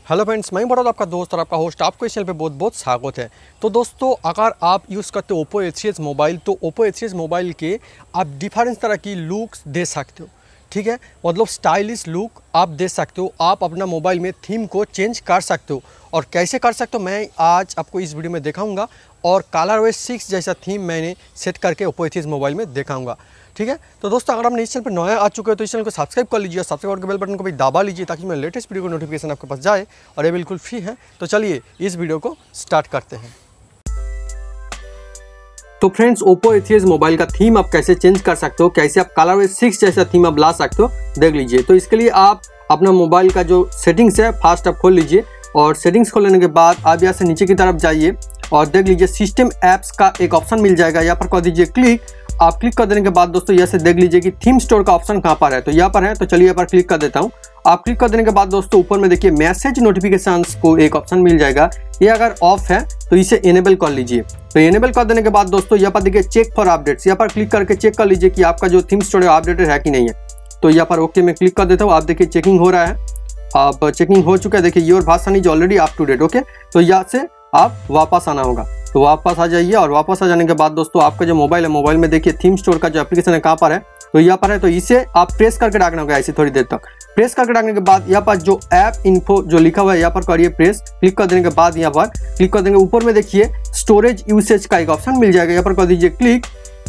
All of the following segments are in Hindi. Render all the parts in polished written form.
हेलो फ्रेंड्स, मैं भरत आपका दोस्त और आपका होस्ट। आपको इस चैनल पे बहुत बहुत स्वागत है। तो दोस्तों, अगर आप यूज़ करते हो ओप्पो A3s मोबाइल, तो ओप्पो A3s मोबाइल के आप डिफरेंस तरह की लुक्स दे सकते हो। ठीक है, मतलब स्टाइलिश लुक आप दे सकते हो। आप अपना मोबाइल में थीम को चेंज कर सकते हो, और कैसे कर सकते हो मैं आज आपको इस वीडियो में दिखाऊंगा। और ColorOS 6 जैसा थीम मैंने सेट करके ओप्पो A3s मोबाइल में दिखाऊंगा। ठीक है, तो दोस्तों अगर आपने इस चैनल पर नया आ चुके हो तो इस चैनल को सब्सक्राइब कर लीजिए, सब्सक्राइब करके बेल बटन को भी दबा लीजिए ताकि मेरे लेटेस्ट वीडियो का नोटिफिकेशन आपके पास जाए, और ये बिल्कुल फ्री है। तो चलिए इस वीडियो को स्टार्ट करते हैं। तो फ्रेंड्स, ओप्पो A3s मोबाइल का थीम आप कैसे चेंज कर सकते हो, कैसे आप ColorOS 6 जैसा थीम आप ला सकते हो, देख लीजिए। तो इसके लिए आप अपना मोबाइल का जो सेटिंग्स है फास्ट आप खोल लीजिए, और सेटिंग्स खोलने के बाद आप यहाँ से नीचे की तरफ जाइए और देख लीजिए सिस्टम ऐप्स का एक ऑप्शन मिल जाएगा। यहाँ पर कर दीजिए क्लिक। आप क्लिक कर देने के बाद दोस्तों यहाँ से देख लीजिए कि थीम स्टोर का ऑप्शन कहाँ पर है, तो यहाँ पर है। तो चलिए यहाँ पर क्लिक कर देता हूँ। आप क्लिक कर देने के बाद दोस्तों ऊपर में देखिए मैसेज नोटिफिकेशंस को एक ऑप्शन मिल जाएगा। ये अगर ऑफ है तो इसे इनेबल कर लीजिए। तो इनेबल कर देने के बाद दोस्तों यहाँ पर देखिए चेक फॉर अपडेट्स, यहाँ पर क्लिक करके चेक कर लीजिए कि आपका जो थीम स्टोर है अपडेटेड है कि नहीं है। तो यहाँ पर ओके में क्लिक कर देता हूँ। आप देखिए चेकिंग हो रहा है, अब चेकिंग हो चुका है। देखिए your version is already up to date. Okay, तो यहाँ से आप वापस आना होगा, तो वापस आ जाइए। और वापस आ जाने के बाद दोस्तों आपका जो मोबाइल है, मोबाइल में देखिए थीम स्टोर का जो एप्लीकेशन है कहाँ पर है, तो यहाँ पर है। तो इसे आप प्रेस करके रखना होगा ऐसे थोड़ी देर तक। प्रेस करके रखने के बाद यहाँ पर जो ऐप इन्फो जो लिखा हुआ है यहाँ पर करिए प्रेस। क्लिक कर देने के बाद यहाँ पर क्लिक कर देंगे, ऊपर में देखिए स्टोरेज यूसेज का एक ऑप्शन मिल जाएगा। यहाँ पर कर दीजिए क्लिक।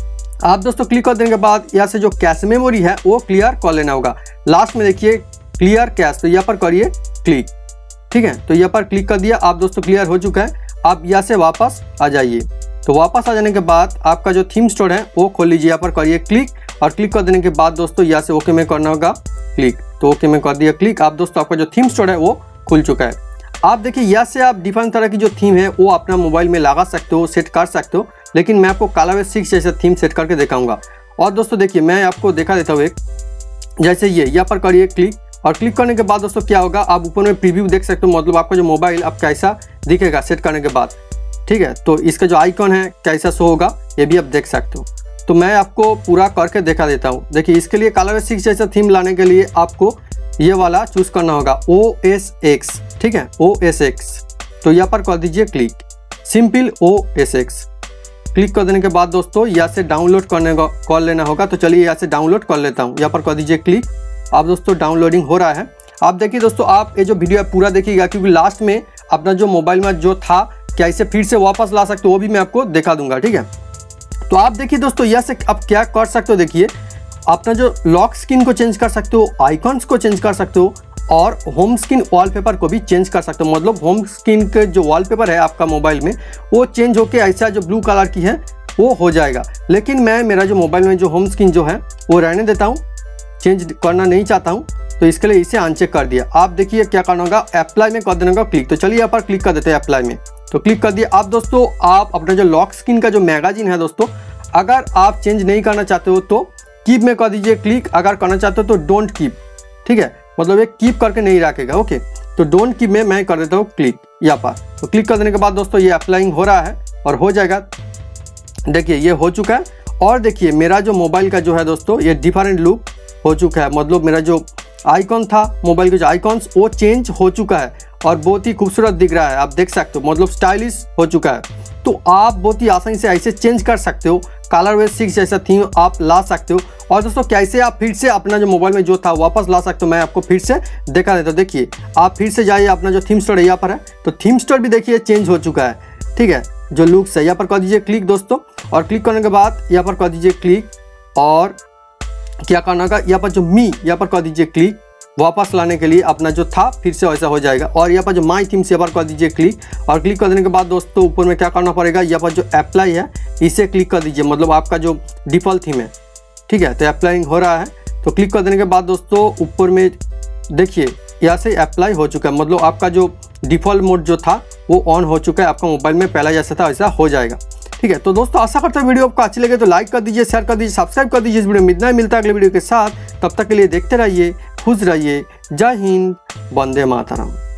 आप दोस्तों क्लिक कर देने के बाद यहाँ से जो कैश मेमोरी है वो क्लियर कर लेना होगा। लास्ट में देखिए क्लियर कैश, तो यहाँ पर करिए क्लिक। ठीक है, तो यहाँ पर क्लिक कर दिया। आप दोस्तों क्लियर हो चुका है। आप यहाँ से वापस आ जाइए। तो वापस आ जाने के बाद आपका जो थीम स्टोर है वो खोल लीजिए। यहाँ पर करिए क्लिक, और क्लिक कर देने के बाद दोस्तों यहाँ से ओके में करना होगा क्लिक। तो ओके में कर दिया क्लिक। आप दोस्तों आपका जो थीम स्टोर है वो खुल चुका है। आप देखिए यहाँ से आप डिफरेंट तरह की जो थीम है वो अपना मोबाइल में लगा सकते हो, सेट कर सकते हो। लेकिन मैं आपको ColorOS 6 जैसा थीम सेट करके दिखाऊंगा। और दोस्तों देखिए मैं आपको दिखा देता हूँ एक, जैसे ये यहाँ पर करिए क्लिक। और क्लिक करने के बाद दोस्तों क्या होगा, आप ऊपर में प्रीव्यू देख सकते हो, मतलब आपका जो मोबाइल अब कैसा दिखेगा सेट करने के बाद। ठीक है, तो इसका जो आइकॉन है कैसा शो होगा ये भी आप देख सकते हो। तो मैं आपको पूरा करके दिखा देता हूँ। देखिए इसके लिए ColorOS 6 जैसा थीम लाने के लिए आपको ये वाला चूज करना होगा, OS X। ठीक है, OS X। तो यहाँ पर कर दीजिए click, simple OS X। Click कर देने के बाद दोस्तों यहाँ से डाउनलोड कर लेना होगा। तो चलिए यहाँ से डाउनलोड कर लेता हूँ। यहाँ पर कर दीजिए क्लिक। आप दोस्तों डाउनलोडिंग हो रहा है। आप देखिए दोस्तों, आप ये जो वीडियो है पूरा देखिएगा, क्योंकि लास्ट में अपना जो मोबाइल में जो था क्या इसे फिर से वापस ला सकते हो वो भी मैं आपको दिखा दूंगा। ठीक है, तो आप देखिए दोस्तों यहाँ से आप क्या कर सकते हो। देखिए अपना जो लॉक स्क्रीन को चेंज कर सकते हो, आइकॉन्स को चेंज कर सकते हो, और होम स्क्रीन वॉलपेपर को भी चेंज कर सकते हो। मतलब होम स्क्रीन के जो वॉलपेपर है आपका मोबाइल में वो चेंज होके ऐसा जो ब्लू कलर की है वो हो जाएगा। लेकिन मैं मेरा जो मोबाइल में जो होम स्क्रीन जो है वो रहने देता हूँ, चेंज करना नहीं चाहता हूँ। तो इसके लिए इसे अनचेक कर दिया। आप देखिए क्या करना होगा, अप्लाई में कर देना होगा क्लिक। तो चलिए यहाँ पर क्लिक कर देते हैं अप्लाई में। तो क्लिक कर दिया। आप दोस्तों आप अपना जो लॉक स्क्रीन का जो मैगजीन है दोस्तों, अगर आप चेंज नहीं करना चाहते हो तो कीप में कर दीजिए क्लिक। अगर करना चाहते हो तो डोंट कीप। ठीक है, मतलब ये कीप करके नहीं रखेगा। ओके, तो डोंट कीप में मैं कर देता हूँ क्लिक यहाँ पर। तो क्लिक कर देने के बाद दोस्तों ये अप्लाइंग हो रहा है और हो जाएगा। देखिए ये हो चुका है। और देखिए मेरा जो मोबाइल का जो है दोस्तों ये डिफरेंट लुक हो चुका है। मतलब मेरा जो आइकॉन था मोबाइल के जो आइकॉन्स वो चेंज हो चुका है और बहुत ही खूबसूरत दिख रहा है। आप देख सकते हो, मतलब स्टाइलिश हो चुका है। तो आप बहुत ही आसानी से ऐसे चेंज कर सकते हो। ColorOS 6 जैसा थीम आप ला सकते हो। और दोस्तों कैसे आप फिर से अपना जो मोबाइल में जो था वापस ला सकते हो मैं आपको फिर से दिखा देता हूँ। देखिए आप फिर से जाइए, अपना जो थीम स्टोर है यहाँ पर है, तो थीम स्टोर भी देखिए चेंज हो चुका है। ठीक है, जो लुक्स है यहाँ पर कर दीजिए क्लिक दोस्तों। और क्लिक करने के बाद यहाँ पर कर दीजिए क्लिक। और क्या करना होगा, यहाँ पर जो यहाँ पर कर दीजिए क्लिक। वापस लाने के लिए अपना जो था फिर से वैसा हो जाएगा। और यहाँ पर जो माई थीम्स यहाँ पर कर दीजिए क्लिक। और क्लिक कर देने के बाद दोस्तों ऊपर में क्या करना पड़ेगा, यहाँ पर जो अप्लाई है इसे क्लिक कर दीजिए, मतलब आपका जो डिफ़ॉल्ट थीम है। ठीक है, तो अप्लाइंग हो रहा है। तो क्लिक कर देने के बाद दोस्तों ऊपर में देखिए यहाँ से अप्लाई हो चुका है, मतलब आपका जो डिफ़ॉल्ट मोड जो था वो ऑन हो चुका है। आपका मोबाइल में पहला जैसा था वैसा हो जाएगा। ठीक है, तो दोस्तों आशा करता हूँ वीडियो आपको अच्छी लगे तो लाइक कर दीजिए, शेयर कर दीजिए, सब्सक्राइब कर दीजिए। इस वीडियो में इतना ही, मिलता है अगले वीडियो के साथ। तब तक के लिए देखते रहिए, खुश रहिए। जय हिंद, वंदे मातरम।